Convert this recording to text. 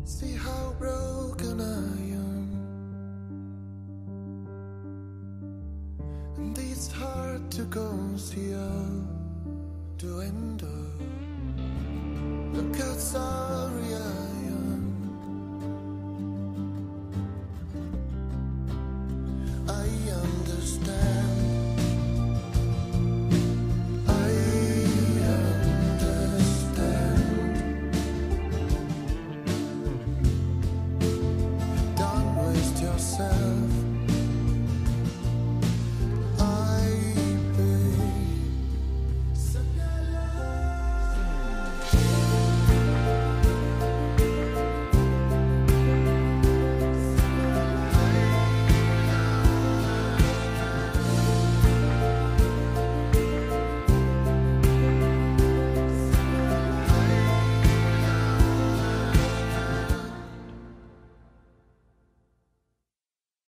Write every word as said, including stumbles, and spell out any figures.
See how broken I am, and it's hard to go see out the window. Look outside.